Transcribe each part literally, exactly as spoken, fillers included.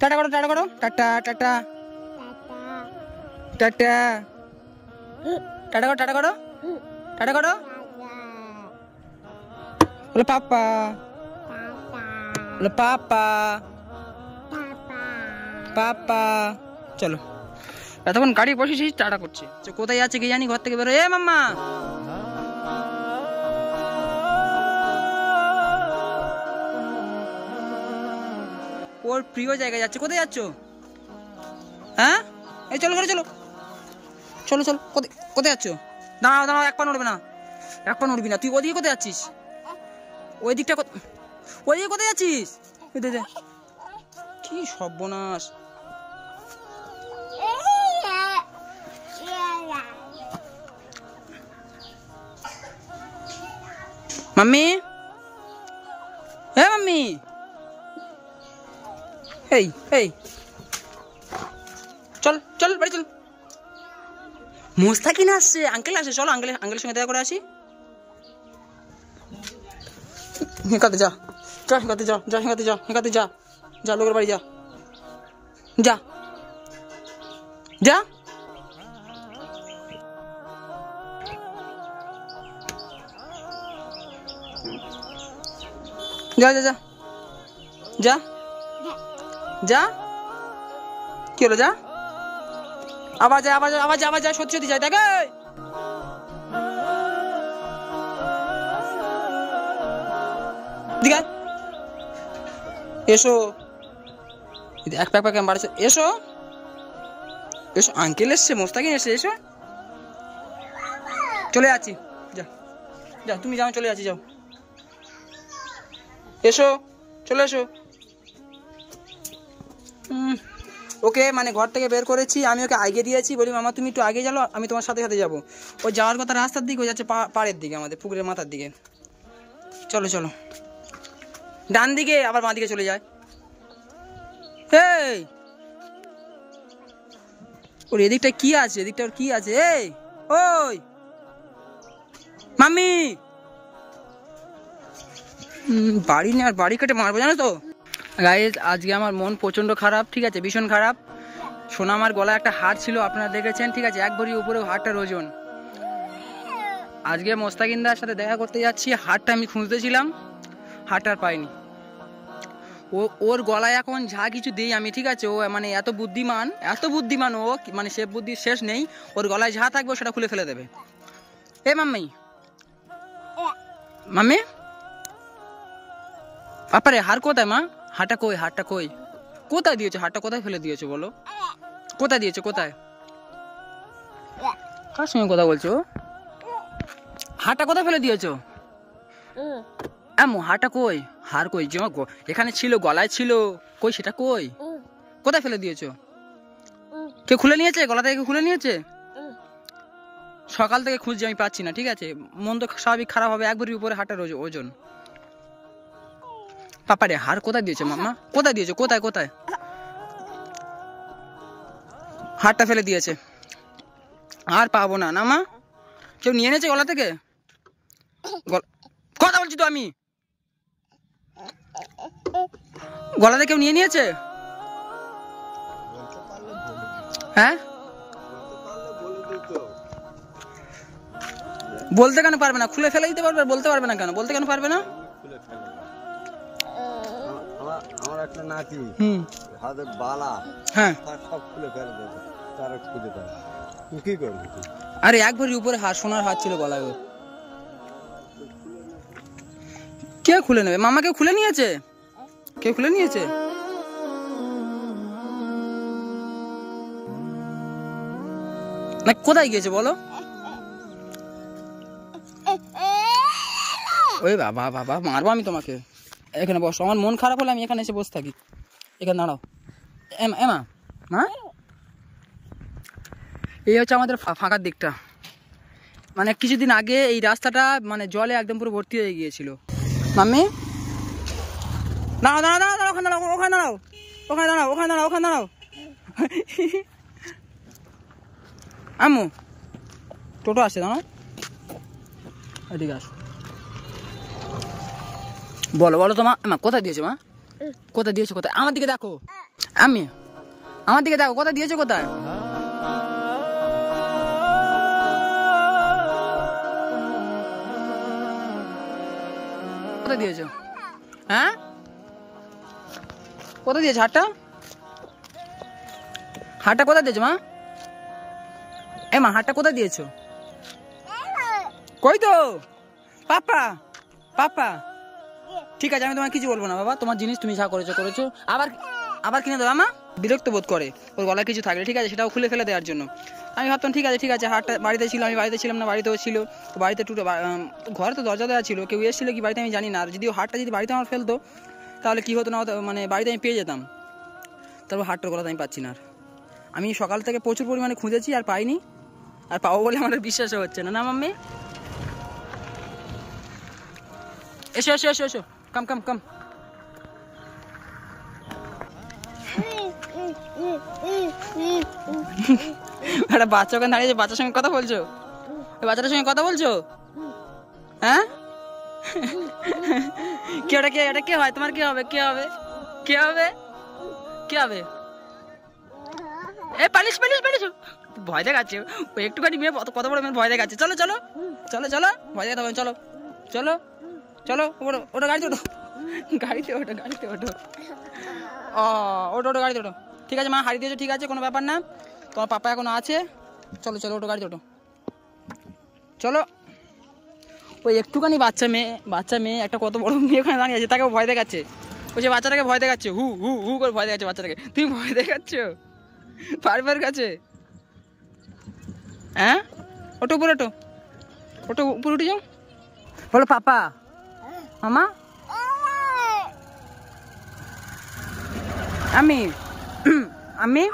Tata করো টাটা করো টাটা টাটা টাটা টাটা করো টাটা করো টাটা করো বলো পাপা বলো পাপা পাপা। চলো এতক্ষণ গাড়ি বসেছিস টাটা করছে, কোথায় যাচ্ছে কি জানি, ঘর থেকে বেরো। এ মাম্মা ওর প্রিয় জায়গায় যাচ্ছে, কোথায় যাচ্ছ? হ্যাঁ এই চলো করে চলো চলো চলো। কোথায় কোথায় যাচ্ছ? দাঁড়াও দাঁড়াও, এক পা নড়বে না, এক পা নড়বি না। তুই ওদিকে কোথায় যাচ্ছিস? ওই দিকটা ওইদিকে কোথায় যাচ্ছিস? কি সর্বনাশ। মাম্মি হ্যাঁ মাম্মি এই এই চল চল বাড়ি চল। মোস্তাকিন আসছে, আঙ্কেল আসছে, চলো আঙ্কেল আঙ্কেলের সঙ্গে দেখা করে আসি। হেঁকাতে যা যা হেঁকাতে যা যা হেঁকাতে যা হেঁকাতে যা যা লোকের বাড়ি যা যা যা। যা যা যা যা যা। কি হলো? যা আবার যা আবার যা আবার যা আবার যা সত্যি সত্যি যাই। দেখে এসো, এক প্যাক প্যাক বাড়ছে। এসো এসো, আঙ্কেল এসছে, মোস্তাকিন এসছে, এসো। চলে যাচ্ছি, যা যা তুমি যাও, চলে যাচ্ছি, যাও এসো চলে এসো। ওকে মানে ঘর থেকে বের করেছি, আমি ওকে আগে দিয়েছি, বলি মামা তুমি একটু আগে যাও, আমি তোমার সাথে সাথে যাবো। ও যাওয়ার কথা রাস্তার দিকে, ও যাচ্ছে পাড়ের দিকে, আমাদের পুকুরের মাথার দিকে। চলো চলো, ডান দিকে আবার বাঁ দিকে চলে যায়। এই ওর এদিকটা কি আছে, এদিকটা ওর কি আছে? এই ওই মাম্মি বাড়ি নিয়ে আর বাড়ি কেটে মারবো জানো তো। গাইস আজকে আমার মন প্রচন্ড খারাপ, ঠিক আছে, ভীষণ খারাপ। সোনা আমার গলায় একটা হার ছিল, আপনারা দেখেছেন, ঠিক আছে, এক ভরি উপরে হারটার ওজন। আজকে মোস্তাকিনদার সাথে দেখা করতে যাচ্ছি, হারটা আমি খুঁজতেছিলাম, হারটার পাইনি। ও ওর গলায় এখন যা কিছু দিই আমি, ঠিক আছে, ও মানে এত বুদ্ধিমান এত বুদ্ধিমান ও, মানে সে বুদ্ধির শেষ নেই। ওর গলায় যা থাকবে সেটা খুলে ফেলে দেবে। এ মাম্মি মাম্মি বাপারে হার কোথায় মা? হারটা কই? হারটা কই? কোথায় দিয়েছো হারটা? কোথায় ফেলে দিয়েছো বলো? কোথায় দিয়েছো? কোথায়? কার সঙ্গে কথা বলছো? হারটা কোথায় ফেলে দিয়েছো? এমন হারটা কই? হার কই? যে এখানে ছিল, গলায় ছিল, কই সেটা কই? কোথায় ফেলে দিয়েছো? কে খুলে নিয়েছে? গলা থেকে খুলে নিয়েছে? সকাল থেকে খুঁজছি আমি, পাচ্ছি না, ঠিক আছে, মন তো স্বাভাবিক খারাপ হবে, এক ভরির উপরে হারটার ওজন। পাপারে হার কোথায় দিয়েছো মাম্মা? কোথায় দিয়েছো? কোথায় কোথায়? হারটা ফেলে দিয়েছে, আর পাবো না না মা? কেউ নিয়ে এনেছে গলা থেকে? কথা বলছি তো আমি, গলা থেকে কেউ নিয়ে নিয়েছে? হ্যাঁ বলতে কেন পারবে না? খুলে ফেলে দিতে পারবে, বলতে পারবে না কেন? বলতে কেন পারবে না? আমার একটা নাতি হুম হাতের বালা, হ্যাঁ সব খুলে ফেলে দেবে, তারা খুঁজে পায় তুই কি করবি? আরে এক ভরি উপরে হার, সোনার হাত ছিল গলায় ওর। কে খুলে নেবে? মামা কেউ খুলে নিয়েছে? কেউ খুলে নিয়েছে? না কোথায় গিয়েছে বলো? ওই বাবা বাবা মারবো আমি তোমাকে। এখানে বসো, আমার মন খারাপ হলে আমি এখানে এসে বসে থাকি। এখানে দাঁড়াও এমা মা। এই হচ্ছে আমাদের ফাঁকার দিকটা, মানে কিছুদিন আগে এই রাস্তাটা মানে জলে একদম পুরো ভর্তি হয়ে গিয়েছিল। মাম্মি দাঁড়াও দাঁড়াও দাঁড়াও দাঁড়াও, ওখানে দাঁড়াও, ওখানে দাঁড়াও, ওখানে দাঁড়াও, ওখানে দাঁড়াও, ওখানে দাঁড়াও। আম্মু টোটো আসছে, দাঁড়াও, এদিকে আসো। বলো বলো তো মা, মা কোথায় দিয়েছো? মা কোথায় দিয়েছো? কোথায়? আমার দিকে দেখো, আমি আমার দিকে দেখো, কোথায় দিয়েছো, কোথায়? কোথায় দিয়েছো? হ্যাঁ, কোথায় দিয়েছো হাটটা? হাটটা কোথায় দিয়েছো মা? এ মা, হাটটা কোথায় দিয়েছো? কই তো পাপা, পাপা ঠিক আছে, আমি তোমার কিছু বলবো না বাবা, তোমার জিনিস তুমি যা করেছো করেছো, আবার আবার কিনে দেবো। মা বিরক্ত বোধ করে ওর গলায় কিছু থাকলে, ঠিক আছে, সেটাও খুলে ফেলে দেওয়ার জন্য। আমি ভাবতাম ঠিক আছে ঠিক আছে, হাটটা বাড়িতে ছিল, আমি বাড়িতে ছিলাম না, বাড়িতেও ছিল, তো বাড়িতে টুটো ঘরে তো দরজা দেওয়া ছিল, কেউ এসেছিল কি বাড়িতে আমি জানি না। আর যদি হাটটা যদি বাড়িতে আমার ফেলতো তাহলে কি হতো না হতো, মানে বাড়িতে আমি পেয়ে যেতাম। তারপর হাটটার গলাতে আমি পাচ্ছি না। আর আমি সকাল থেকে প্রচুর পরিমাণে খুঁজেছি আর পাইনি, আর পাবো বলে আমার বিশ্বাসও হচ্ছে না। না মাম্মি, এসো এসো এসো এসো, কাম কাম কাম। একটা বাচ্চা ওখানে দাঁড়িয়েছে, বাচ্চার সঙ্গে কথা বলছো? বাচ্চাটার সঙ্গে কথা বলছো? হ্যাঁ, কে ওটা? কে এটা? কে হয় তোমার? কে হবে? কে হবে? কে হবে? কে হবে? এ পালিশ পালিশ পালিশ, ভয় দেখাচ্ছে ও একটুখানি মেয়ে, কত বড় মেয়ে ভয় দেখাচ্ছে। চলো চলো চলো চলো, ভয় দেখাতে হবে, চলো চলো চলো, ওটো ওটো গাড়িতে ওঠো, গাড়িতে ওঠো, গাড়িতে ওঠো, ও ওটো ওটো গাড়িতে ওঠো। ঠিক আছে মা, হারিয়ে দিয়েছো, ঠিক আছে, কোনো ব্যাপার না, তোমার পাপা এখনো আছে। চলো চলো, ওটো গাড়িতে ওঠো, চলো। ওই একটুখানি বাচ্চা মেয়ে, বাচ্চা মেয়ে একটা কত বড় মেয়ে ওখানে দাঁড়িয়ে আছে, তাকে ভয় দেখাচ্ছে। ওই যে বাচ্চাটাকে ভয় দেখাচ্ছে, হু হু হু করে ভয় দেখাচ্ছে বাচ্চাটাকে। তুমি ভয় দেখাচ্ছ পারবার কাছে? হ্যাঁ, ওটো উপরে ওটো, ওটো উপরে উঠে যাও, বলো পাপা মামা। আমি আমি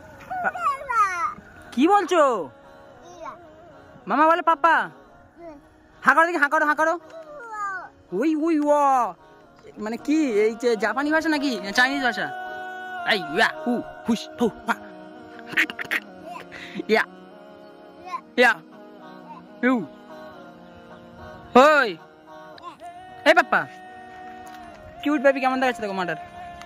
কি বলছো? মামা বলে পাপা। হাঁ করো দেখি, হাঁ করো, হাঁ করো। ওই ওই ও মানে কি, এই যে জাপানি ভাষা নাকি চাইনিজ ভাষা? এই ইয়া হু হুস হু হা ইয়া ইয়া ইউ ওই এই পাপা, কিউট বেবি কেমন দেখাচ্ছে দেখো মাটার।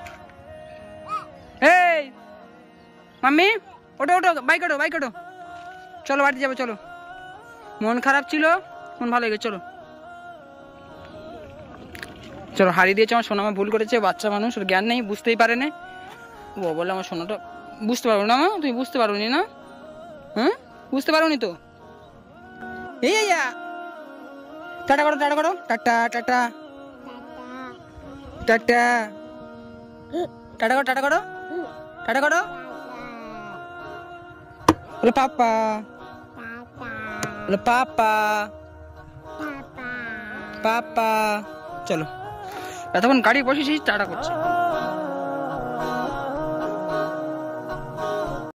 এই mummy, auto auto, bike auto, bike auto, চলো বাড়িতে যাবো, চলো। মন খারাপ ছিল, মন ভালো হয়ে গেছে, চলো চলো। হারিয়ে দিয়েছে আমার সোনা, মা ভুল করেছে, বাচ্চা মানুষ, ওর জ্ঞান নেই, বুঝতেই পারে না। ও বলে আমার সোনাটা বুঝতে পারবো না। মা তুমি বুঝতে পারো নি না? হ্যাঁ, বুঝতে পারো নি তো? এই টাটা করো, টাটা করো, টাটা টাটা টাটা টাটা করো, টাটা করো, টাটা করো, বলো পাপা, বলো পাপা, পাপা। চলো, এতক্ষণ গাড়ি বসেছি, টাটা করছে।